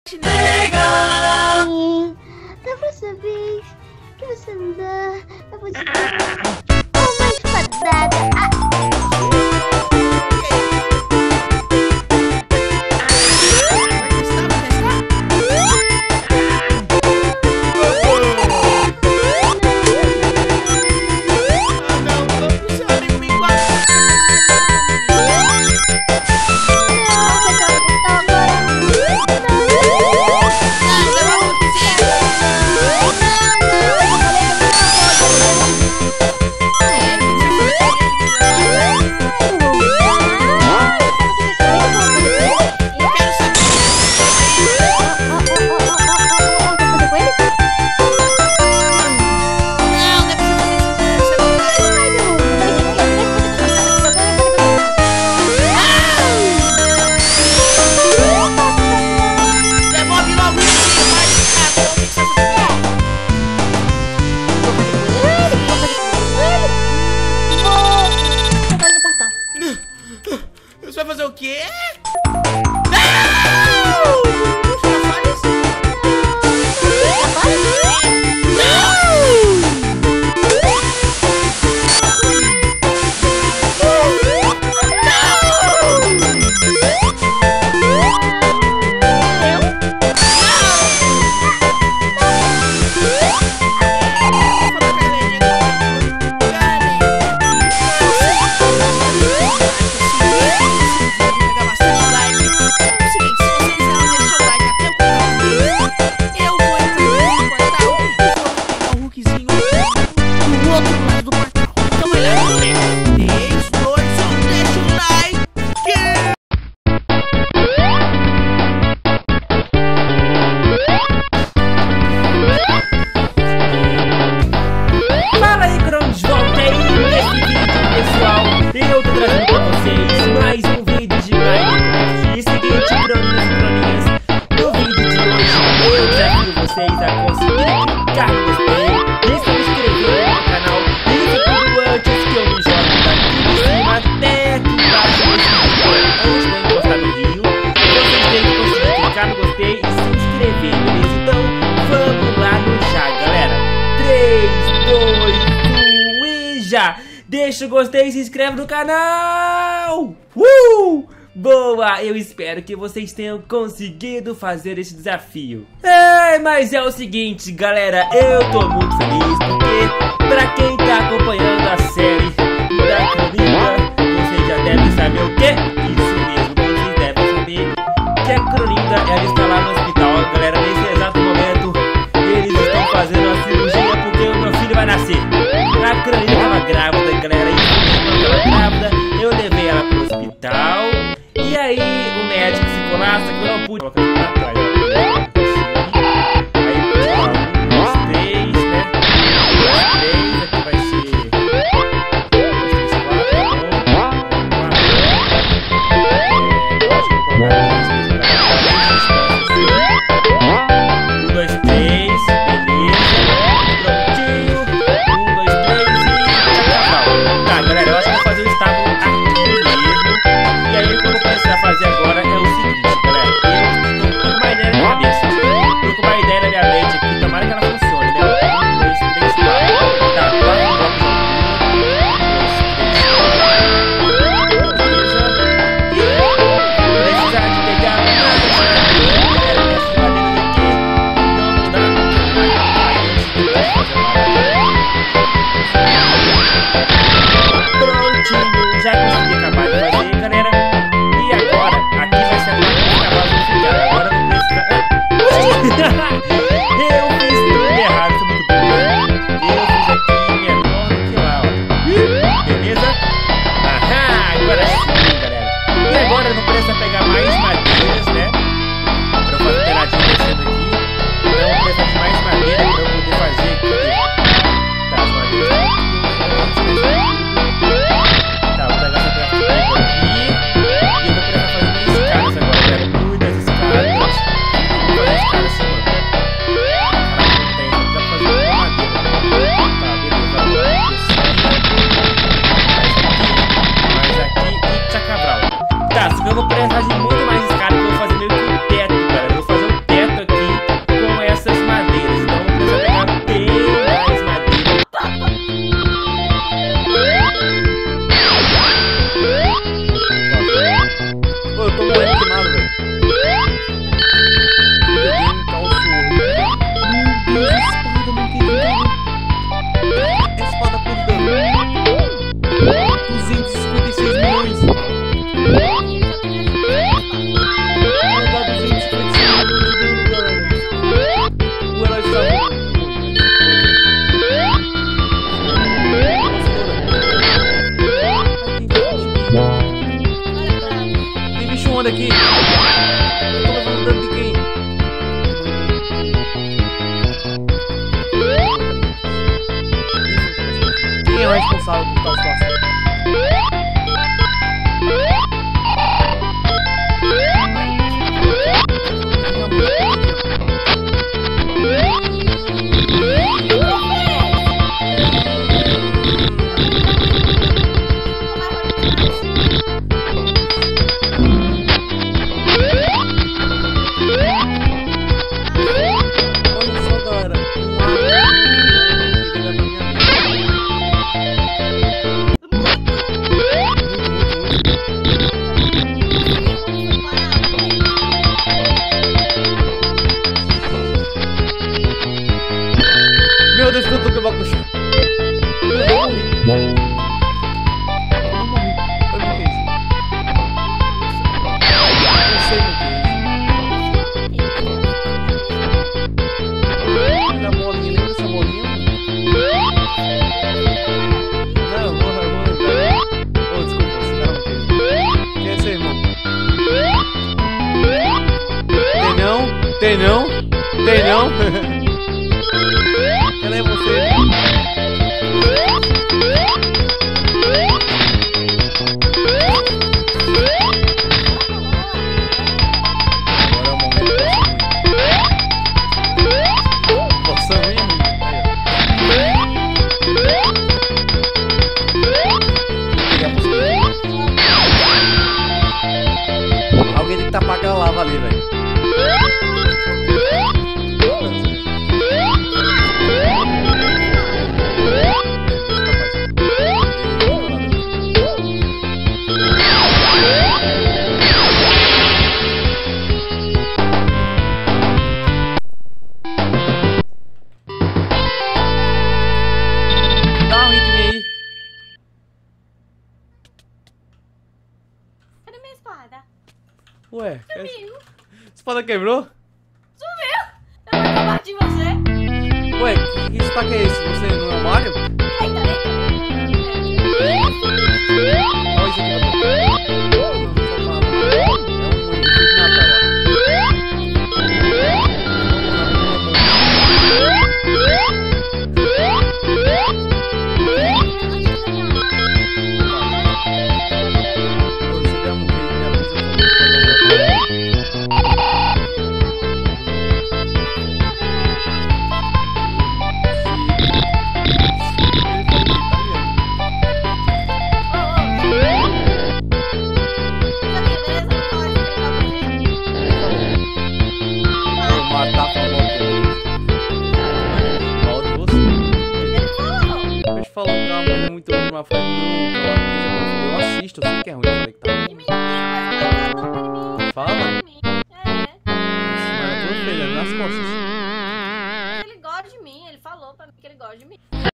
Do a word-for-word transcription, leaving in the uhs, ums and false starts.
Legal! Da próxima vez que você andar, eu vou te dar uma espadada. Ah. Você vai fazer o quê? Eu tô trazendo pra vocês mais um vídeo de Minecraft. E seguinte, croninhas e croninhas, no vídeo de hoje eu desafio vocês a conseguir clicar no gostei e se inscrever no canal. Isso tudo antes que eu me jogue daqui de cima até aqui embaixo nesse vídeo. Antes de eu encostar no rio, vocês têm que conseguir clicar no gostei e se inscrever, beleza? Então vamos lá no já, galera. três, dois, um e já! Deixa o gostei e se inscreve no canal! Uh! Boa! Eu espero que vocês tenham conseguido fazer esse desafio. É, mas é o seguinte, galera, eu tô muito feliz porque, pra quem tá acompanhando a série da Croninda, vocês já devem saber o quê? Isso mesmo, vocês devem saber que a Croninda, ela está lá no hospital, galera. Nesse exato momento, eles estão fazendo a cirurgia porque o meu filho vai nascer. A Croninda tava grávida, galera, e ela tava grávida, eu levei ela pro hospital. E aí o médico ficou lá, só que eu não pude colocar ele pra trás. Aí, ó, um, dois, três, né? Um, dois, três, aqui vai ser um, dois, três, quatro, tá bom? quatro. É, eu acho que eu vou colocar dois, três, quatro, um, dois, três, beleza. Prontinho. Um, dois, três e... Tá, galera, eu acho que eu vou fazer o estábulo aqui mesmo. E aí o que eu vou começar a fazer agora é o seguinte, galera. Eu estou com uma ideia na cabeça. responsável por tal situação. Meu Deus, que eu tô com o bagulho. Eu morri. Eu morri. Olha o que é isso. Eu sei o que é isso. Olha a bolinha, lembra essa bolinha? Não, eu vou, eu vou lembrar. Oh, desculpa, você não é quem é esse irmão? Tem não? Tem não? Tem não? Ela é você. Agora é o momento do poção ruim. Poção ruim, amigo. Alguém tem que tapar aquela lava ali, velho. Dá um ritmo aí. Cadê minha espada? Ué, Sumiu. espada quebrou? Sumiu! Eu vou bater de você. Ué, que espada que é esse? Você no armário? Eita, eita. Olha isso aqui, doutor. É um efeito de Natal, ó. Você deu um beijo na mesa. Matar a favor mal de você. Eu te falo que é uma coisa muito ruim, mas foi nunca. Eu assisto, eu sei que é ruim. Eu falei que tá ruim. Fala. Mas eu tô ofendendo nas costas. Ele gosta de mim, ele falou pra mim que ele gosta de mim.